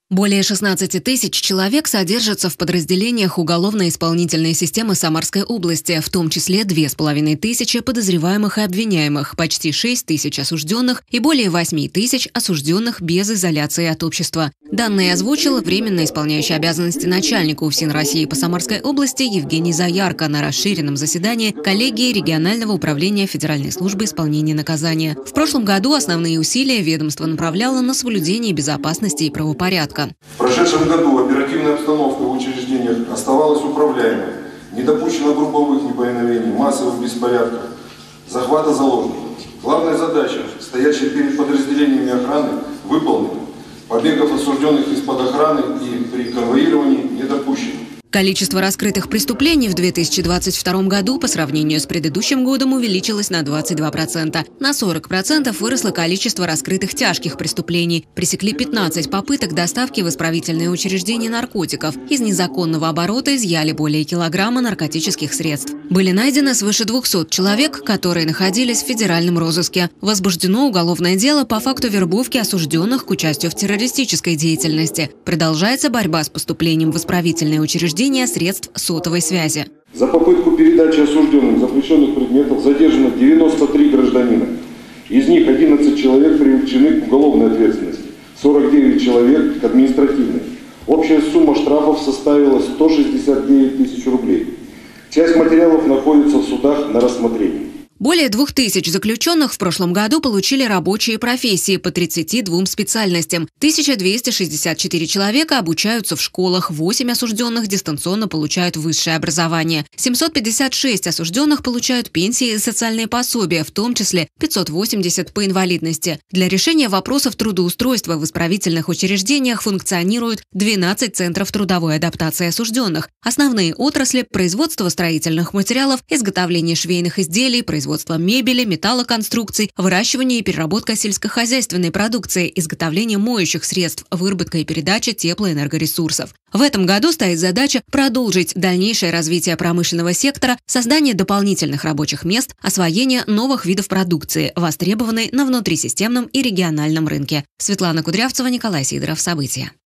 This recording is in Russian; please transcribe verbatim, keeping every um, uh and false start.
Более шестнадцати тысяч человек содержатся в подразделениях уголовно-исполнительной системы Самарской области, в том числе две с половиной тысячи подозреваемых и обвиняемых, почти шесть тысяч осужденных и более восьми тысяч осужденных без изоляции от общества. Данные озвучил временно исполняющий обязанности начальника УФСИН России по Самарской области Евгений Заярко на расширенном заседании коллегии регионального управления Федеральной службы исполнения наказания. В прошлом году основные усилия ведомство направляло на соблюдение безопасности и правопорядка. В прошедшем году оперативная обстановка в учреждениях оставалась управляемой. Не допущено групповых неповиновений, массовых беспорядков, захвата заложников. Главная задача, стоящая перед подразделениями охраны, выполнена. Побегов осужденных из-под охраны и при конвоировании не допущено. Количество раскрытых преступлений в две тысячи двадцать втором году по сравнению с предыдущим годом увеличилось на двадцать два процента. На сорок процентов выросло количество раскрытых тяжких преступлений. Пресекли пятнадцать попыток доставки в исправительные учреждения наркотиков. Из незаконного оборота изъяли более килограмма наркотических средств. Были найдены свыше двухсот человек, которые находились в федеральном розыске. Возбуждено уголовное дело по факту вербовки осужденных к участию в террористической деятельности. Продолжается борьба с поступлением в исправительные учреждения средств сотовой связи. За попытку передачи осужденным запрещенных предметов задержано девяносто три гражданина. Из них одиннадцать человек привлечены к уголовной ответственности, сорок девять человек к административной. Общая сумма штрафов составила сто шестьдесят девять тысяч рублей. Часть материалов находится в судах на рассмотрении. Более двух тысяч заключенных в прошлом году получили рабочие профессии по тридцати двум специальностям. тысяча двести шестьдесят четыре человека обучаются в школах, восемь осужденных дистанционно получают высшее образование. семьсот пятьдесят шесть осужденных получают пенсии и социальные пособия, в том числе пятьсот восемьдесят по инвалидности. Для решения вопросов трудоустройства в исправительных учреждениях функционируют двенадцать центров трудовой адаптации осужденных. Основные отрасли – производство строительных материалов, изготовление швейных изделий, производство производство мебели, металлоконструкций, выращивание и переработка сельскохозяйственной продукции, изготовление моющих средств, выработка и передача теплоэнергоресурсов. В этом году стоит задача продолжить дальнейшее развитие промышленного сектора, создание дополнительных рабочих мест, освоение новых видов продукции, востребованной на внутрисистемном и региональном рынке. Светлана Кудрявцева, Николай Сидоров. События.